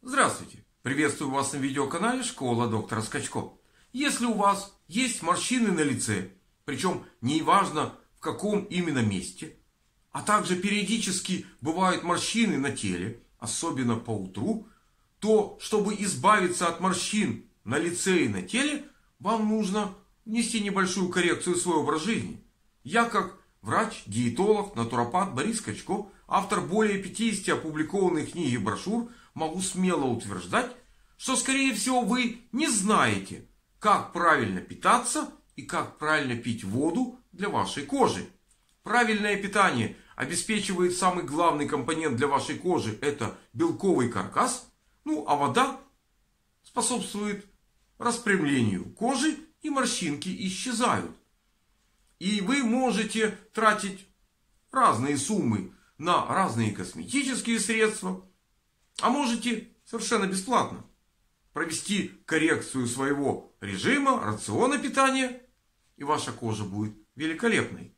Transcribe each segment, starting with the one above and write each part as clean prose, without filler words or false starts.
Здравствуйте! Приветствую вас на видеоканале Школа доктора Скачко. Если у вас есть морщины на лице, причем не важно в каком именно месте, а также периодически бывают морщины на теле, особенно по утру, то чтобы избавиться от морщин на лице и на теле, вам нужно внести небольшую коррекцию в свой образ жизни. Я как врач, диетолог, натуропат Борис Скачко, автор более 50 опубликованных книг и брошюр, могу смело утверждать, что скорее всего вы не знаете, как правильно питаться и как правильно пить воду для вашей кожи. Правильное питание обеспечивает самый главный компонент для вашей кожи, это белковый каркас, а вода способствует распрямлению кожи и морщинки исчезают. И вы можете тратить разные суммы на разные косметические средства, а можете совершенно бесплатно провести коррекцию своего режима, рациона питания, и ваша кожа будет великолепной.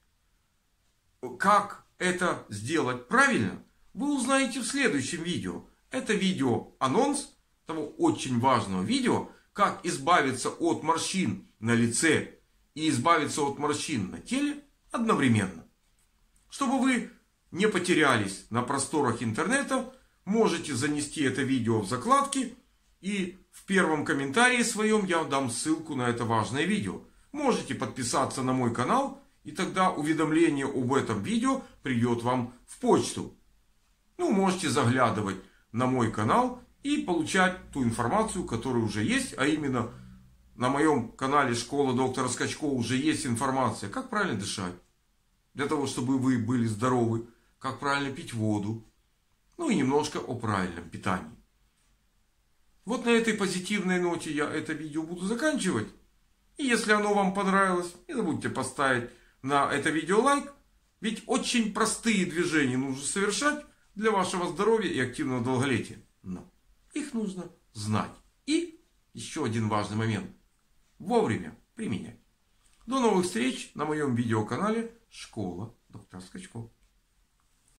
Как это сделать правильно, вы узнаете в следующем видео. Это видео анонс того очень важного видео, как избавиться от морщин на лице и избавиться от морщин на теле одновременно. Чтобы вы не потерялись на просторах интернета, можете занести это видео в закладки, и в первом комментарии своем я дам ссылку на это важное видео. Можете подписаться на мой канал, и тогда уведомление об этом видео придет вам в почту. Можете заглядывать на мой канал и получать ту информацию, которая уже есть, а именно на моем канале Школа доктора Скачко уже есть информация, как правильно дышать, для того, чтобы вы были здоровы, как правильно пить воду, и немножко о правильном питании. Вот на этой позитивной ноте я это видео буду заканчивать. И если оно вам понравилось, не забудьте поставить на это видео лайк. Ведь очень простые движения нужно совершать для вашего здоровья и активного долголетия. Но их нужно знать. И еще один важный момент. Вовремя применять. До новых встреч на моем видеоканале Школа доктора Скачко.